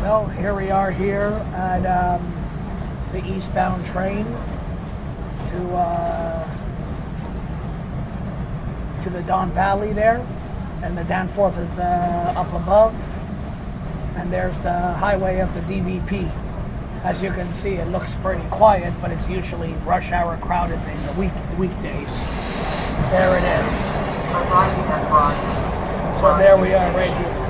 Well, here we are here at the eastbound train to the Don Valley there, and the Danforth is up above, and there's the highway of the DVP. As you can see, it looks pretty quiet, but it's usually rush hour crowded in the weekdays. There it is. So there we are right here.